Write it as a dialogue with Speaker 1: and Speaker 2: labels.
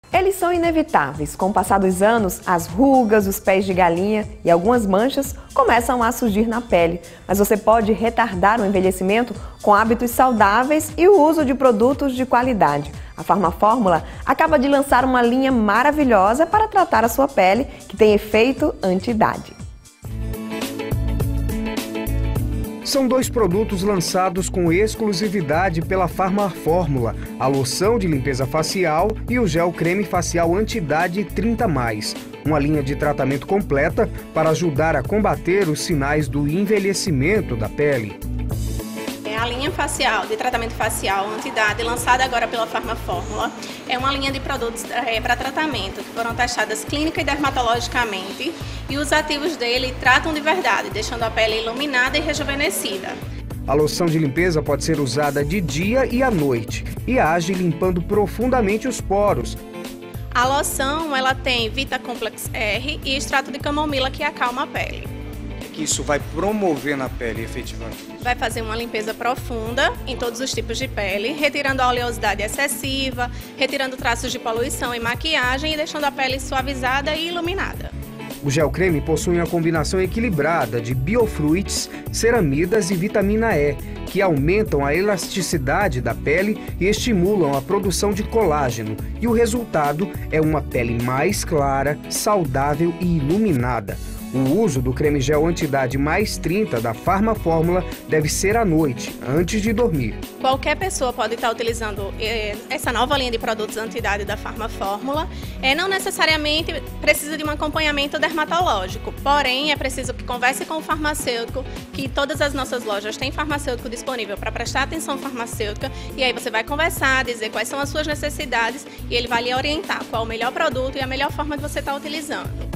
Speaker 1: Eles são inevitáveis. Com o passar dos anos, as rugas, os pés de galinha e algumas manchas começam a surgir na pele. Mas você pode retardar o envelhecimento com hábitos saudáveis e o uso de produtos de qualidade. A Farmafórmula acaba de lançar uma linha maravilhosa para tratar a sua pele, que tem efeito anti-idade.
Speaker 2: São dois produtos lançados com exclusividade pela Farmafórmula, a loção de limpeza facial e o gel creme facial anti-idade 30+, uma linha de tratamento completa para ajudar a combater os sinais do envelhecimento da pele.
Speaker 3: A linha facial, de tratamento facial anti-idade, lançada agora pela Farmafórmula, é uma linha de produtos para tratamento que foram testadas clínica e dermatologicamente, e os ativos dele tratam de verdade, deixando a pele iluminada e rejuvenescida.
Speaker 2: A loção de limpeza pode ser usada de dia e à noite e age limpando profundamente os poros.
Speaker 3: A loção ela tem Vitacomplex R e extrato de camomila que acalma a pele.
Speaker 4: Que isso vai promover na pele, efetivamente?
Speaker 3: Vai fazer uma limpeza profunda em todos os tipos de pele, retirando a oleosidade excessiva, retirando traços de poluição e maquiagem e deixando a pele suavizada e iluminada.
Speaker 2: O gel creme possui uma combinação equilibrada de biofruits, ceramidas e vitamina E, que aumentam a elasticidade da pele e estimulam a produção de colágeno. E o resultado é uma pele mais clara, saudável e iluminada. O uso do creme gel anti-idade mais 30 da Farmafórmula deve ser à noite, antes de dormir.
Speaker 3: Qualquer pessoa pode estar utilizando essa nova linha de produtos anti-idade da Farmafórmula. Não necessariamente precisa de um acompanhamento dermatológico, porém é preciso que converse com o farmacêutico, que todas as nossas lojas têm farmacêutico disponível para prestar atenção farmacêutica, e aí você vai conversar, dizer quais são as suas necessidades e ele vai lhe orientar qual é o melhor produto e a melhor forma de você estar utilizando.